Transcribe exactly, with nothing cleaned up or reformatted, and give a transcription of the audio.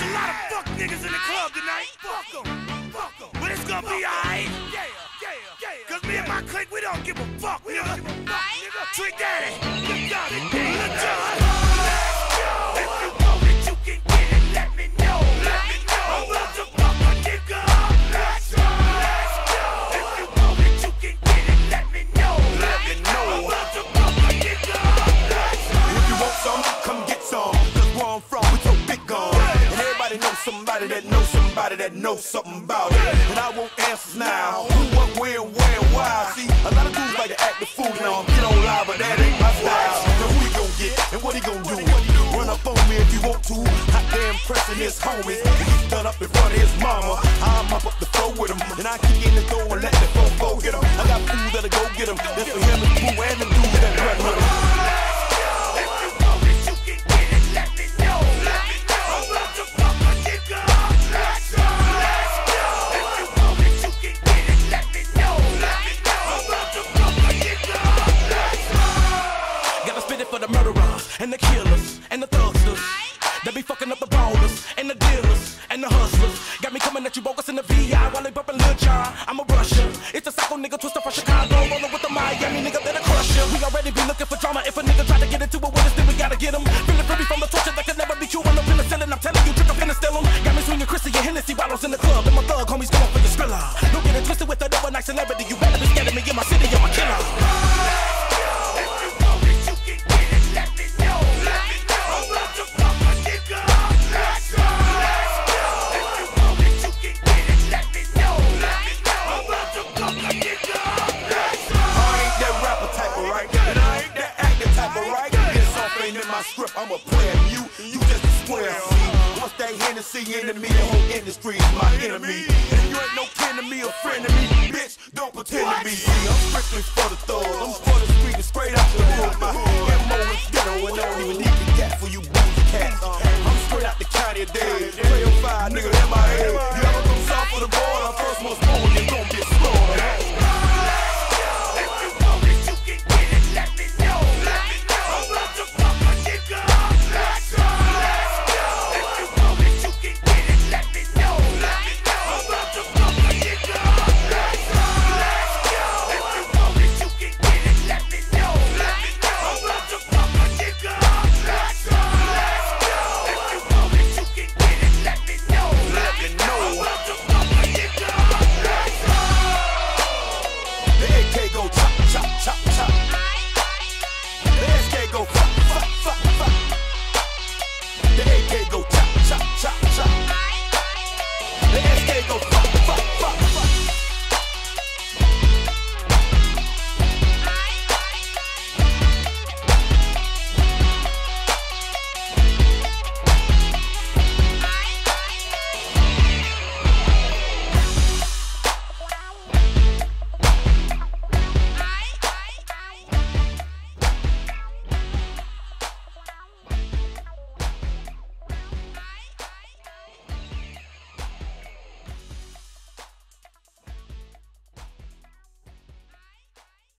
a lot of fuck niggas in the club tonight. Fuck them, fuck them. But it's gonna be alright. Yeah, yeah, yeah. Cause me and my clique, we don't give a fuck, we don't give a fuck, nigga. Trick Daddy, look down the day, look down. Let's go. If you want it, you can get it. Let me know, let me know. I'm about to fuck a nigga. Let's go, let's go. If you want it, you can get it. Let me know, let me know. I'm about to fuck a nigga. Let's go. If you want some, come get some. Cause where I'm from, we so big gone. And everybody knows somebody that knows somebody that knows something about it. And I want answers now. Who, what, where, where, why? See, a lot of dudes like to act the fool now. Get on live, but that ain't my style. So who he gon' get and what he gon' do? Run up on me if you want to. Hot damn pressing his homies. He's done up in front of his mama. I'm up up the floor with him. And I kick in the door and let the fofo get him. I got food that'll go get him. That's for him and Boo and them dudes that run with him. For the murderers and the killers and the thugsters that be fucking up the ballers and the dealers and the hustlers. Got me coming at you bogus in the V I while they bumping Lil Jon. I'm a rusher. It's a psycho nigga twister from Chicago, rolling with the Miami nigga that'll crush ya. We already be looking for drama. If a nigga try to get into it with us, then we gotta get him. Feeling free from the torture that could never be cured. I'm penicillin. I'm telling you, trick I'm finna steal him. Got me swinging Chrissy and Hennessy bottles in the club, and my thug homies going for the thriller. Don't get it twisted with that overnight celebrity. You better be scared of me in my city. I'm a killer. Script, I'm a player, you, you just a square. See, once that Hennessy enemy, the whole industry is my enemy. And you ain't no kin to me, a friend to me, bitch, don't pretend to be. See, I'm strictly for the thugs, I'm for the street and straight out the hood. My M O is ghetto and